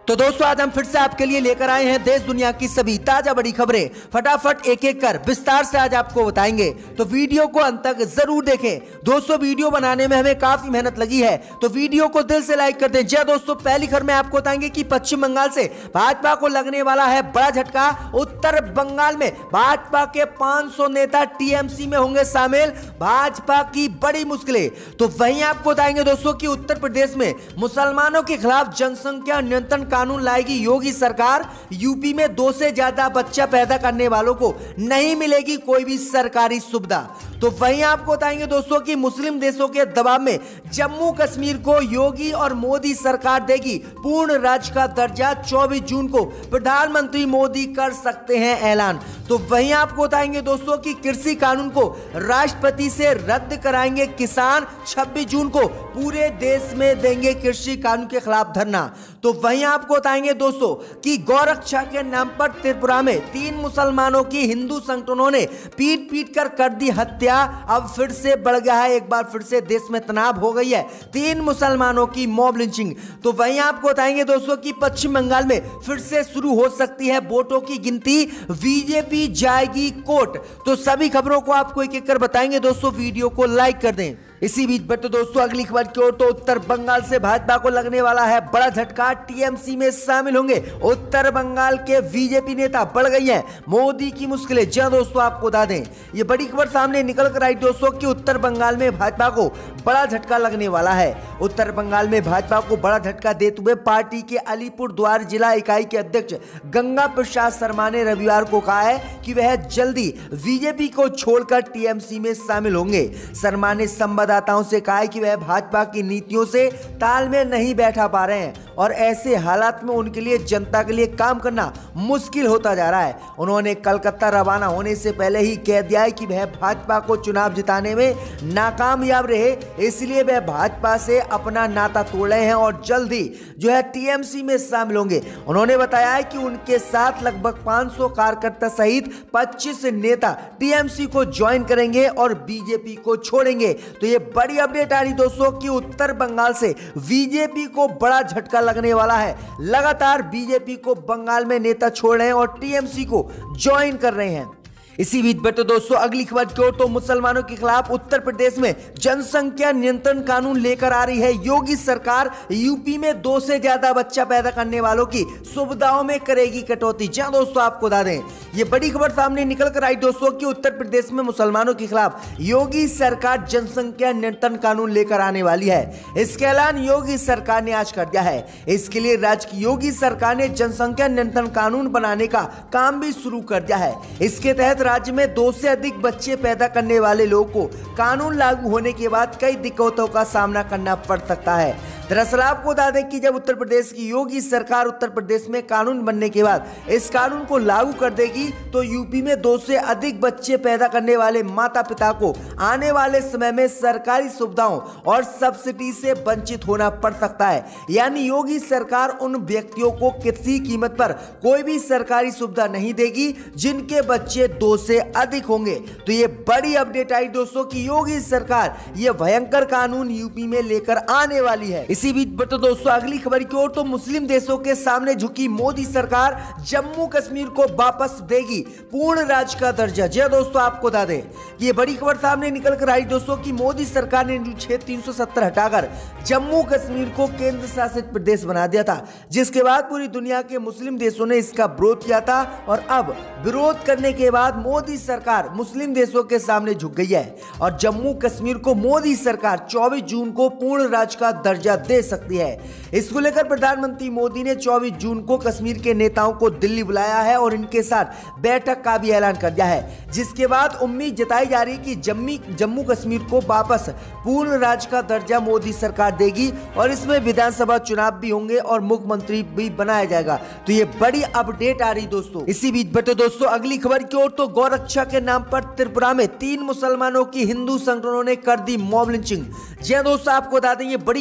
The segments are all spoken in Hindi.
तो दोस्तों आज हम फिर से आपके लिए लेकर आए हैं देश दुनिया की सभी ताजा बड़ी खबरें। फटाफट एक एक कर विस्तार से आज आपको बताएंगे, तो वीडियो को अंत तक जरूर देखें। दोस्तों वीडियो बनाने में हमें काफी मेहनत लगी है, तो वीडियो को दिल से लाइक कर दें। जी दोस्तों, पहली खबर में आपको बताएंगे कि पश्चिम बंगाल से भाजपा को लगने वाला है बड़ा झटका। उत्तर बंगाल में भाजपा के 500 नेता टीएमसी में होंगे शामिल, भाजपा की बड़ी मुश्किलें। तो वहीं आपको बताएंगे दोस्तों कि उत्तर प्रदेश में मुसलमानों के खिलाफ जनसंख्या नियंत्रण कानून लाएगी योगी सरकार। यूपी में 2 से ज्यादा बच्चा पैदा करने वालों को नहीं मिलेगी कोई भी सरकारी सुविधा। तो वहीं आपको बताएंगे दोस्तों कि मुस्लिम देशों के दबाव में जम्मू कश्मीर को योगी और मोदी सरकार देगी पूर्ण राज्य का दर्जा। 24 जून को प्रधानमंत्री मोदी कर सकते हैं ऐलान। तो वहीं आपको बताएंगे दोस्तों कि कृषि कानून को राष्ट्रपति से रद्द कराएंगे किसान। 26 जून को पूरे देश में देंगे कृषि कानून के खिलाफ धरना। तो वहीं आपको बताएंगे दोस्तों कि गौरक्षा के नाम पर त्रिपुरा में 3 मुसलमानों की हिंदू संगठनों ने पीट कर दी हत्या। अब फिर से बढ़ गया है, एक बार फिर से देश में तनाव हो गई है। 3 मुसलमानों की मॉब लिंचिंग। तो वहीं आपको बताएंगे दोस्तों कि पश्चिम बंगाल में फिर से शुरू हो सकती है वोटों की गिनती, बीजेपी जाएगी कोर्ट। तो सभी खबरों को आपको एक एक कर बताएंगे दोस्तों, वीडियो को लाइक कर दें। इसी बीच बढ़ते दोस्तों अगली खबर की ओर, तो उत्तर बंगाल से भाजपा को लगने वाला है बड़ा झटका। टीएमसी में शामिल होंगे उत्तर बंगाल के बीजेपी नेता, बढ़ गई है मोदी की मुश्किलें। जी दोस्तों, आपको बता दें ये बड़ी खबर सामने निकल कर आई दोस्तों कि उत्तर बंगाल में भाजपा को बड़ा झटका लगने वाला है। उत्तर बंगाल में भाजपा को बड़ा झटका देते हुए पार्टी के अलीपुर द्वार जिला इकाई के अध्यक्ष गंगा प्रसाद शर्मा ने रविवार को कहा है कि वह जल्दी बीजेपी को छोड़कर टीएमसी में शामिल होंगे। शर्मा ने संवाददाताओं से कहा कि वह भाजपा की नीतियों से तालमेल नहीं बैठा पा रहे हैं और ऐसे हालात में उनके लिए जनता के लिए काम करना मुश्किल होता जा रहा है। उन्होंने कलकत्ता रवाना होने से पहले ही कह दिया है कि वह भाजपा को चुनाव जिताने में नाकामयाब रहे, इसलिए वह भाजपा से अपना नाता तोड़ रहे हैं और जल्दी जो है टीएमसी में शामिल होंगे। उन्होंने बताया है कि उनके साथ लगभग 500 कार्यकर्ता सहित 25 नेता टीएमसी को ज्वाइन करेंगे और बीजेपी को छोड़ेंगे। तो ये बड़ी अपडेट आ रही दोस्तों कि उत्तर बंगाल से बीजेपी को बड़ा झटका लगने वाला है। लगातार बीजेपी को बंगाल में नेता छोड़ रहे हैं और टीएमसी को ज्वाइन कर रहे हैं। इसी बीच बढ़ते दोस्तों अगली खबर की ओर, तो मुसलमानों के खिलाफ उत्तर प्रदेश में जनसंख्या नियंत्रण कानून लेकर आ रही है योगी सरकार। यूपी में 2 से ज्यादा बच्चा पैदा करने वालों की सुविधाओं में करेगी कटौती। जी दोस्तों, आपको बता दें ये बड़ी खबर सामने निकल कर आई दोस्तों कि उत्तर प्रदेश में मुसलमानों के खिलाफ योगी सरकार जनसंख्या नियंत्रण कानून लेकर आने वाली है। इसका ऐलान योगी सरकार ने आज कर दिया है। इसके लिए राज्य की योगी सरकार ने जनसंख्या नियंत्रण कानून बनाने का काम भी शुरू कर दिया है। इसके तहत राज्य में 2 से अधिक बच्चे पैदा करने वाले लोगों को कानून लागू होने के बाद कई दिक्कतों का सामना करना पड़ सकता है। दरअसल आपको बता दें कि जब उत्तर प्रदेश की योगी सरकार उत्तर प्रदेश में कानून बनने के बाद इस कानून को लागू कर देगी, तो यूपी में 2 से अधिक बच्चे पैदा करने वाले माता पिता को आने वाले समय में सरकारी सुविधाओं और सब्सिडी से वंचित होना पड़ सकता है। यानी योगी सरकार उन व्यक्तियों को किसी कीमत पर कोई भी सरकारी सुविधा नहीं देगी जिनके बच्चे 2 से अधिक होंगे। तो ये बड़ी अपडेट आई दोस्तों कि योगी सरकार ये भयंकर कानून यूपी में लेकर आने वाली है। इसी बीच बढ़ते दोस्तों अगली खबर की ओर, तो मुस्लिम देशों के सामने झुकी मोदी सरकार जम्मू कश्मीर को वापस देगी पूर्ण राज्य का दर्जा। जी दोस्तों, आपको बता दें कि ये बड़ी खबर सामने निकल कर आई दोस्तों कि मोदी सरकार ने अनुच्छेद 370 हटाकर जम्मू कश्मीर को केंद्र शासित प्रदेश बना दिया था, जिसके बाद पूरी दुनिया के मुस्लिम देशों ने इसका विरोध किया था। और अब विरोध करने के बाद मोदी सरकार मुस्लिम देशों के सामने झुक गई है और जम्मू कश्मीर को मोदी सरकार 24 जून को पूर्ण राज्य का दर्जा दे सकती है। इसको लेकर प्रधानमंत्री मोदी ने 24 जून को कश्मीर के नेताओं को दिल्ली बुलाया है और इनके साथ बैठक का भी ऐलान कर दिया है, जिसके बाद उम्मीद जताई जा रही कि जम्मू कश्मीर को वापस पूर्ण राज्य का दर्जा मोदी सरकार देगी और इसमें विधानसभा चुनाव भी होंगे और मुख्यमंत्री भी बनाया जाएगा। तो ये बड़ी अपडेट आ रही दोस्तों। इसी बीच बढ़ते दोस्तों अगली खबर की ओर, तो गौरक्षा के नाम पर त्रिपुरा में 3 मुसलमानों की हिंदू संगठनों ने कर दी मॉब लिंचिंग। जी दोस्तों, आपको बता दें ये बड़ी खबर सामने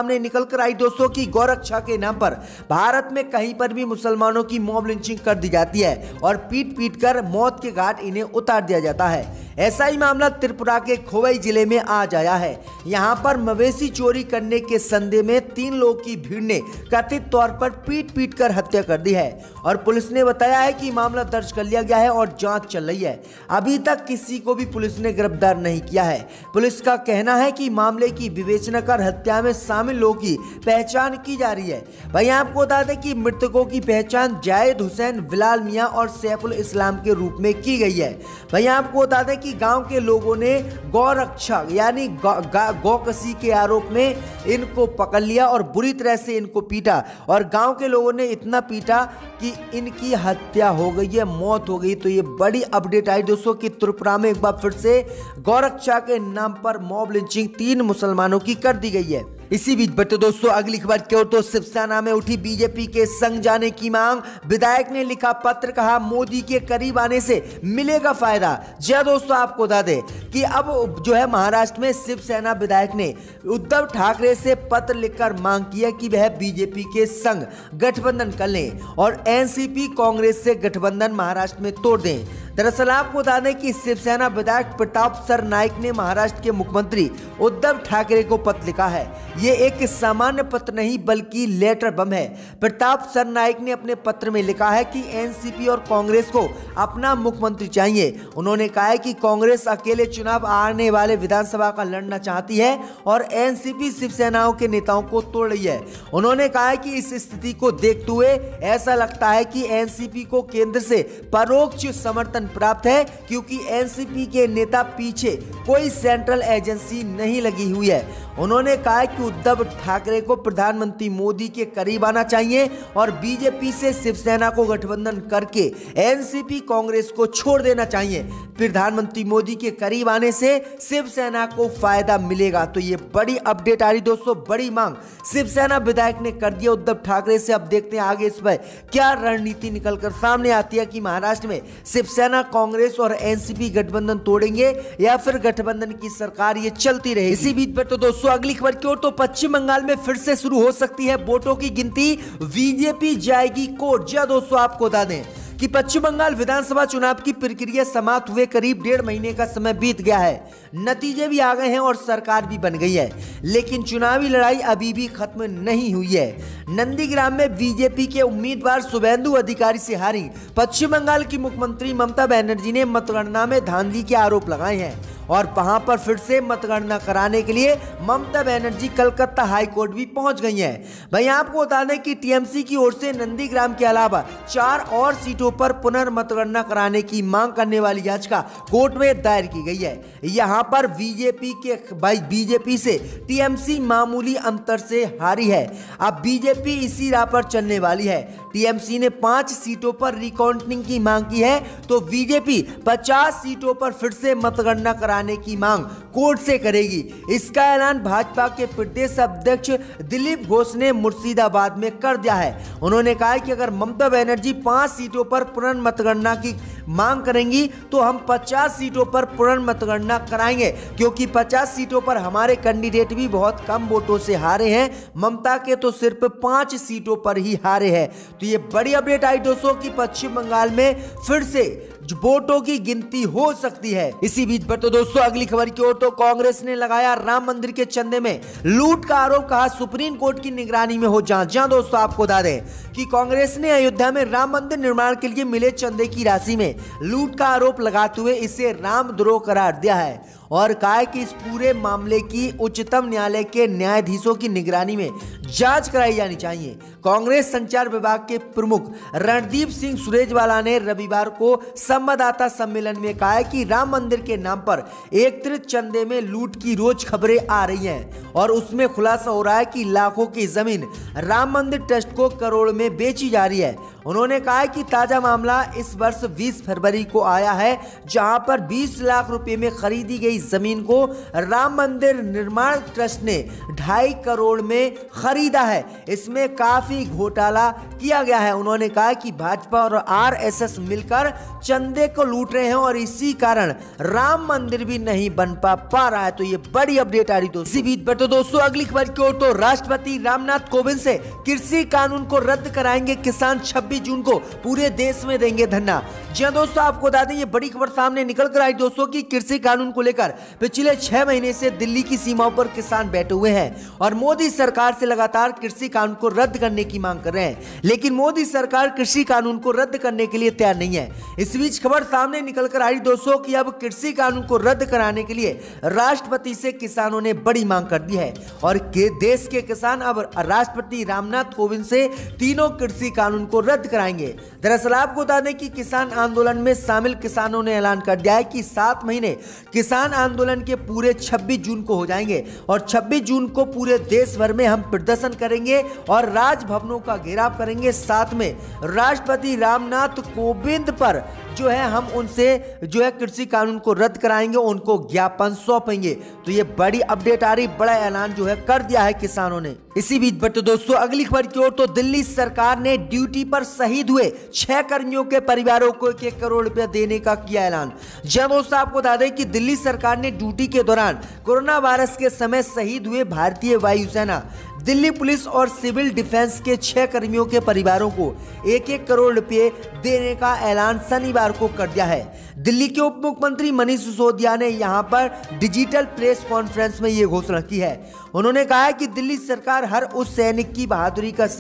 सामने निकल कर आई दोस्तों कि गौरक्षा के नाम पर भारत में कहीं पर भी मुसलमानों की मॉब लिंचिंग कर दी जाती है और पीट पीट कर मौत के घाट इन्हें उतार दिया जाता है। ऐसा ही मामला त्रिपुरा के खोवई जिले में आज आया है। यहाँ पर मवेशी चोरी करने के संदेह में 3 लोगों की भीड़ ने कथित तौर पर पीट पीट कर हत्या कर दी है और पुलिस ने बताया है कि मामला दर्ज कर लिया गया है और जांच चल रही है। अभी तक किसी को भी पुलिस ने गिरफ्तार नहीं किया है। पुलिस का कहना है कि मामले की विवेचना कर हत्या में शामिल लोगों की पहचान की जा रही है। वहीं आपको बता दें कि मृतकों की पहचान जायद हुसैन, बिलाल मियां और सैफुल इस्लाम के रूप में की गई है। वहीं आपको बता दें कि गांव के लोगों ने गौरक्षा यानी गौकसी के आरोप में इनको पकड़ लिया और बुरी तरह से इनको पीटा और गांव के लोगों ने इतना पीटा कि इनकी हत्या हो गई है, मौत हो गई। तो ये बड़ी अपडेट आई दोस्तों कि त्रिपुरा में एक बार फिर से गौरक्षा के नाम पर मॉब लिंचिंग 3 मुसलमानों की कर दी गई है। इसी बीच बढ़ते दोस्तों अगली खबर की ओर तो शिवसेना में उठी बीजेपी के संग जाने की मांग। विधायक ने लिखा पत्र, कहा मोदी के करीब आने से मिलेगा फायदा। जी दोस्तों, आपको बता दें कि अब जो है महाराष्ट्र में शिवसेना विधायक ने उद्धव ठाकरे से पत्र लिखकर मांग की है कि वह बीजेपी के संग गठबंधन कर लें और एनसीपी कांग्रेस से गठबंधन महाराष्ट्र में तोड़ दें। दरअसल आपको बता दें कि शिवसेना विधायक प्रताप सरनाइक ने महाराष्ट्र के मुख्यमंत्री उद्धव ठाकरे को पत्र लिखा है। ये एक सामान्य पत्र नहीं बल्कि लेटर बम है। प्रताप सरनाइक ने अपने पत्र में लिखा है कि एनसीपी और कांग्रेस को अपना मुख्यमंत्री चाहिए। उन्होंने कहा है कि कांग्रेस अकेले चुनाव आने वाले विधानसभा का लड़ना चाहती है और एनसीपी शिवसेनाओं के नेताओं को तोड़ रही है। उन्होंने कहा है कि इस स्थिति को देखते हुए ऐसा लगता है कि एनसीपी को केंद्र से परोक्ष समर्थन प्राप्त है क्योंकि एनसीपी के नेता पीछे कोई सेंट्रल एजेंसी नहीं लगी हुई है। उन्होंने कहा कि उद्धव ठाकरे को प्रधानमंत्री मोदी के करीब आना चाहिए और बीजेपी से शिवसेना को गठबंधन करके एनसीपी कांग्रेस को छोड़ देना चाहिए। प्रधानमंत्री मोदी के करीब आने से शिवसेना को फायदा मिलेगा। तो ये बड़ी अपडेट आ रही दोस्तों, बड़ी मांग शिवसेना विधायक ने कर दिया उद्धव ठाकरे से। अब देखते हैं आगे इस पर क्या रणनीति निकलकर सामने आती है कि महाराष्ट्र में शिवसेना, कांग्रेस और एनसीपी गठबंधन तोड़ेंगे या फिर गठबंधन की सरकार ये चलती रहेगी। इसी बीच पर तो दोस्तों अगली खबर की ओर तो पश्चिम बंगाल में फिर से शुरू हो सकती है वोटों की गिनती, बीजेपी जाएगी कोर्ट। जी दोस्तों, आपको बता दें कि पश्चिम बंगाल विधानसभा चुनाव की प्रक्रिया समाप्त हुए करीब 1.5 महीने का समय बीत गया है। नतीजे भी आ गए हैं और सरकार भी बन गई है, लेकिन चुनावी लड़ाई अभी भी खत्म नहीं हुई है। नंदीग्राम में बीजेपी के उम्मीदवार शुभेंदु अधिकारी से हारी पश्चिम बंगाल की मुख्यमंत्री ममता बनर्जी ने मतगणना में धांधली के आरोप लगाए हैं और वहां पर फिर से मतगणना कराने के लिए ममता बनर्जी कलकत्ता हाई कोर्ट भी पहुंच गई हैं। भाई आपको बता दें कि टीएमसी की ओर से नंदीग्राम के अलावा 4 और सीटों पर पुनर्मतगणना कराने की मांग करने वाली याचिका कोर्ट में दायर की गई है। यहां पर बीजेपी से टीएमसी मामूली अंतर से हारी है। अब बीजेपी इसी राह पर चलने वाली है। टीएमसी ने 5 सीटों पर रिकाउंटिंग की मांग की है तो बीजेपी 50 सीटों पर फिर से मतगणना कराने की मांग कोर्ट से करेगी। इसका ऐलान भाजपा के प्रदेश अध्यक्ष दिलीप घोष ने मुर्शिदाबाद में कर दिया है। उन्होंने कहा कि अगर ममता बनर्जी 5 सीटों पर पुनर्मतगणना की मांग करेंगी तो हम 50 सीटों पर पुनर्मतगणना कराएंगे, क्योंकि 50 सीटों पर हमारे कैंडिडेट भी बहुत कम वोटों से हारे हैं। ममता के तो सिर्फ 5 सीटों पर ही हारे हैं। तो ये बड़ी अपडेट आई दोस्तों कि पश्चिम बंगाल में फिर से वोटों की गिनती हो सकती है। इसी बीच पर तो दोस्तों अगली खबर की ओर तो कांग्रेस ने लगाया राम मंदिर के चंदे में लूट का आरोप, कहा सुप्रीम कोर्ट की निगरानी में हो जांच। जहां दोस्तों आपको बता दें कि कांग्रेस ने अयोध्या में राम मंदिर निर्माण के लिए मिले चंदे की राशि में लूट का आरोप लगाते हुए इसे रामद्रोह करार दिया है और कहा कि इस पूरे मामले की उच्चतम न्यायालय के न्यायाधीशों की निगरानी में जांच कराई जानी चाहिए। कांग्रेस संचार विभाग के प्रमुख रणदीप सिंह सुरजेवाला ने रविवार को संवाददाता सम्मेलन में कहा कि राम मंदिर के नाम पर एकत्रित चंदे में लूट की रोज खबरें आ रही हैं और उसमें खुलासा हो रहा है कि लाखों की जमीन राम मंदिर ट्रस्ट को करोड़ में बेची जा रही है। उन्होंने कहा है कि ताजा मामला इस वर्ष 20 फरवरी को आया है, जहां पर 20 लाख रुपए में खरीदी गई जमीन को राम मंदिर निर्माण ट्रस्ट ने 2.5 करोड़ में खरीदा है। इसमें काफी घोटाला किया गया है। उन्होंने कहा कि भाजपा और आरएसएस मिलकर चंदे को लूट रहे हैं और इसी कारण राम मंदिर भी नहीं बन पा रहा है। तो ये बड़ी अपडेट आ रही दोस्तों। इसी बीच पर तो दोस्तों अगली खबर की ओर, तो राष्ट्रपति रामनाथ कोविंद से कृषि कानून को रद्द कराएंगे किसान, 26 जून को पूरे देश में देंगे धरना। जी हां दोस्तों, आपको बता दें ये बड़ी खबर सामने निकल कर आई दोस्तों कि कृषि कानून को लेकर पिछले 6 महीने से दिल्ली की सीमाओं पर किसान बैठे हुए हैं और मोदी सरकार से लगातार कृषि कानून को रद्द करने की मांग कर रहे हैं, लेकिन मोदी सरकार कृषि कानून को रद्द करने के लिए तैयार नहीं है। इस बीच खबर सामने निकल कर आई दोस्तों कि अब कृषि कानून को रद्द कराने के लिए राष्ट्रपति से किसानों ने बड़ी मांग कर दी है और देश के किसान अब राष्ट्रपति रामनाथ कोविंद से तीनों कृषि कानून को रद्द कराएंगे। दरअसल आपको बता दें कि किसान आंदोलन में शामिल किसानों ने ऐलान कर दिया है कि 7 महीने किसान आंदोलन के पूरे 26 जून को हो जाएंगे और 26 जून को पूरे देश भर में हम प्रदर्शन करेंगे और राजभवनों का घेराव करेंगे। साथ में राष्ट्रपति रामनाथ कोविंद पर जो है हम उनसे जो है कृषि कानून को रद्द कराएंगे, उनको ज्ञापन सौंपेंगे। तो ये बड़ी अपडेट आ रही, बड़ा ऐलान जो है कर दिया है किसानों ने। इसी बीच बट दोस्तों अगली खबर की ओर, तो दिल्ली सरकार ने ड्यूटी पर शहीद हुए 6 कर्मियों के परिवारों को 1 करोड़ रुपया देने का किया ऐलान। जब दोस्तों आपको बता दें कि दिल्ली सरकार ने ड्यूटी के दौरान कोरोना वायरस के समय शहीद हुए भारतीय वायुसेना, दिल्ली पुलिस और सिविल डिफेंस के 6 कर्मियों के परिवारों को 1-1 करोड़ रुपए देने का ऐलान शनिवार को कर दिया है। दिल्ली के उप मुख्यमंत्री मनीष सिसोदिया ने यहां पर डिजिटल प्रेस कॉन्फ्रेंस में यह घोषणा की है। उन्होंने कहा है कि दिल्ली सरकार हर उस सैनिक की बहादुरी का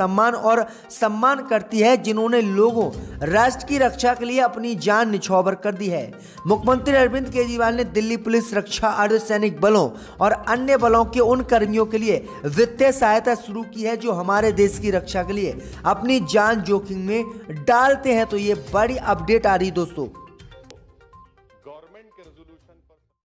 सम्मान करती है जिन्होंने लोगों राष्ट्र की रक्षा के लिए अपनी जान निछावर कर दी है। मुख्यमंत्री अरविंद केजरीवाल ने दिल्ली पुलिस, रक्षा, अर्धसैनिक बलों और अन्य बलों के उन कर्मियों के लिए वित्तीय सहायता शुरू की है जो हमारे देश की रक्षा के लिए अपनी जान जोखिम में डालते हैं। तो ये बड़ी अपडेट आ रही दोस्तों।